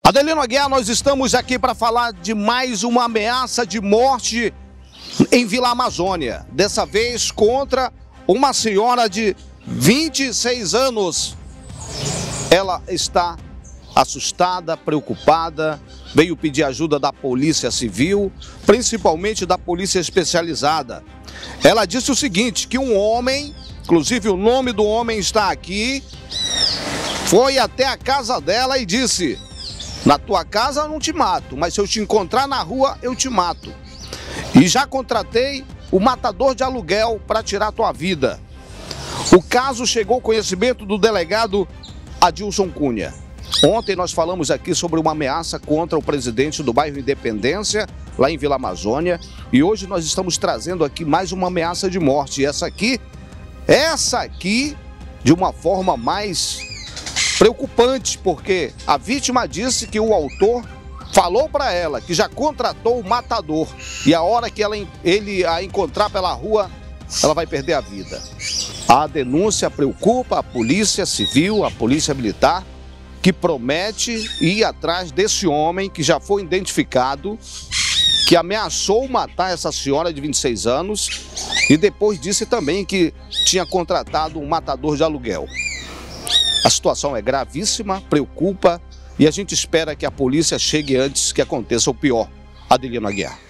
Adelino Aguiar, nós estamos aqui para falar de mais uma ameaça de morte em Vila Amazônia. Dessa vez contra uma senhora de 26 anos. Ela está assustada, preocupada, veio pedir ajuda da Polícia Civil, principalmente da Polícia Especializada. Ela disse o seguinte, que um homem, inclusive o nome do homem está aqui, foi até a casa dela e disse: na tua casa eu não te mato, mas se eu te encontrar na rua, eu te mato. E já contratei o matador de aluguel para tirar tua vida. O caso chegou ao conhecimento do delegado Adilson Cunha. Ontem nós falamos aqui sobre uma ameaça contra o presidente do bairro Independência, lá em Vila Amazônia. E hoje nós estamos trazendo aqui mais uma ameaça de morte. E essa aqui, de uma forma mais preocupante, porque a vítima disse que o autor falou para ela que já contratou o matador e a hora que ele a encontrar pela rua, ela vai perder a vida. A denúncia preocupa a Polícia Civil, a Polícia Militar, que promete ir atrás desse homem que já foi identificado, que ameaçou matar essa senhora de 26 anos e depois disse também que tinha contratado um matador de aluguel. A situação é gravíssima, preocupa e a gente espera que a polícia chegue antes que aconteça o pior. Adelino Aguiar.